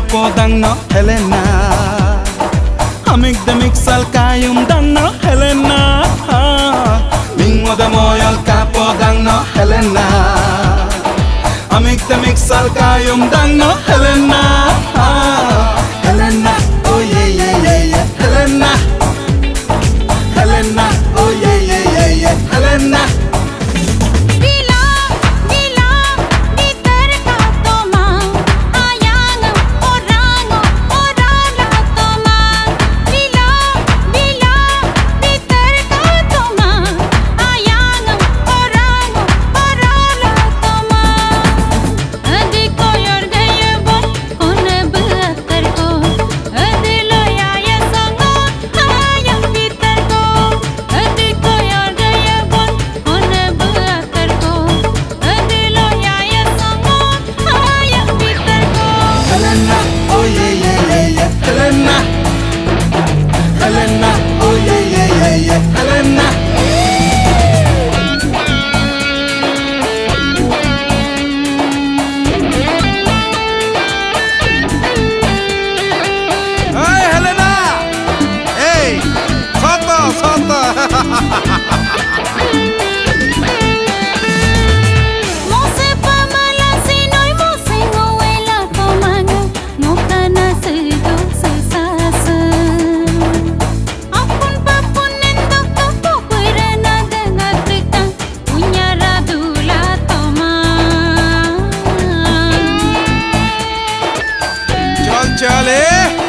capo danno Helena. Amig de mixal kayum danno Helena. Mingo de moyal capo danno Helena. Amig de mixal kayum danno Helena. Helena, oh yeah yeah yeah yeah. Helena, Helena, oh yeah yeah yeah yeah. Helena. Helena, oh yeah yeah yeah yeah. Helena. Hey Helena. Hey, soto soto. Chale.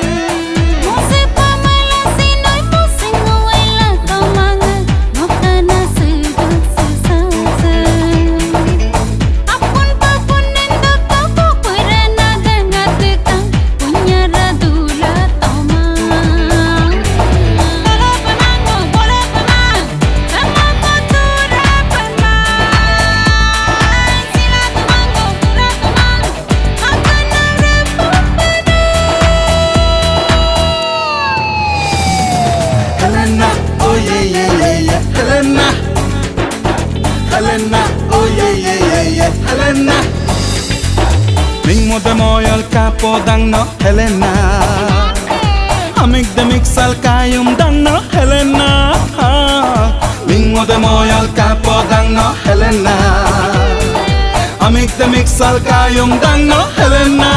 Helena, oh yeah yeah yeah yeah. Helena, Helena, oh yeah yeah yeah yeah. Helena. Mingo de moyal capo danno Helena. Amig de mixal kayum danno Helena. Mingo de moyal capo danno Helena. Amig de mixal kayum danno Helena.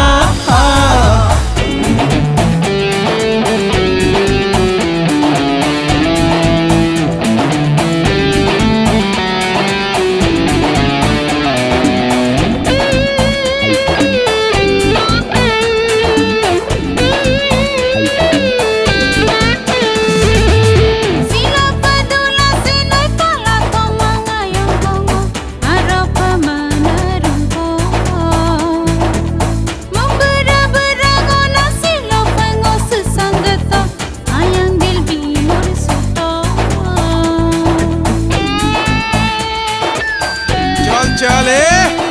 Chale.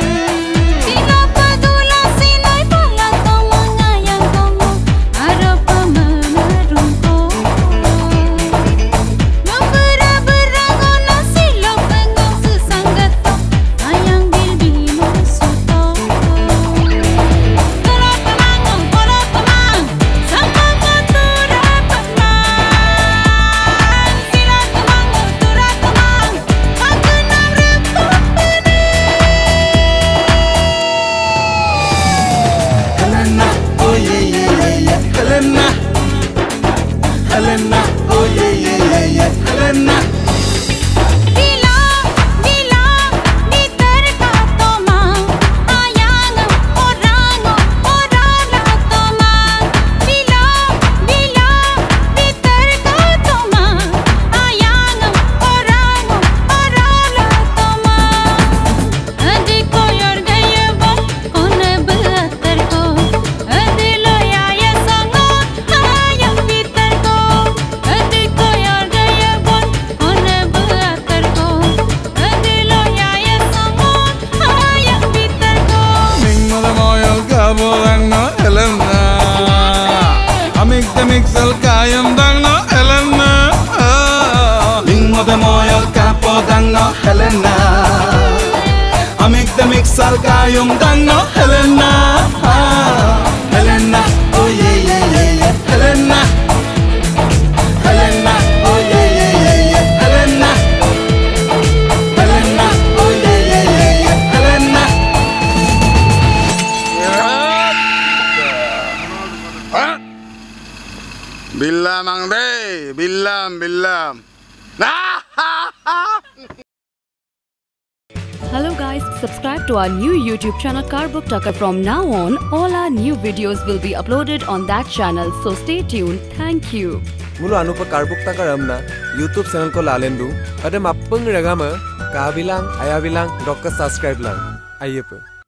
Helena, Helena, oh yeah yeah yeah yeah. Helena. Amig de mixal kayum danno Helena. Mingo de moyal capo danno Helena. Amig de mixal kayum danno Helena. Helena. Subscribe to our new YouTube channel Carbook Tucker. From now on, all our new videos will be uploaded on that channel. So stay tuned. Thank you. Mulu anu pa Carbook Tucker amna YouTube channel ko lalendu. Ada mapung regama ka bilang, ayah bilang, dokter subscribe lang. Ayo pe.